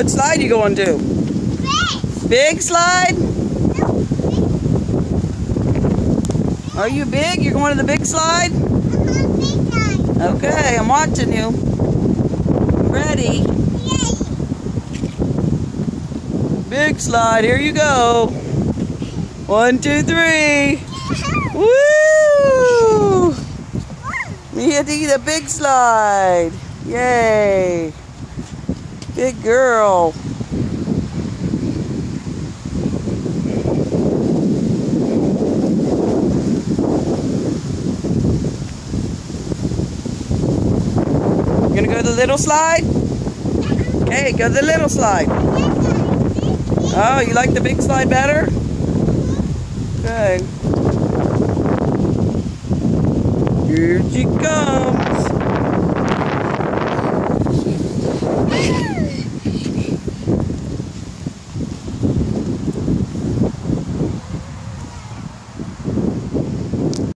What slide you going to? Big. Big slide? No, big. Are you big? You're going to the big slide? Big slide. Okay, I'm watching you. Ready? Yay. Big slide, here you go. 1, 2, 3. Woo! You had to eat a big slide. Yay. Good girl. You gonna go to the little slide? Okay, go to the little slide. Oh, you like the big slide better? Good. Here she comes.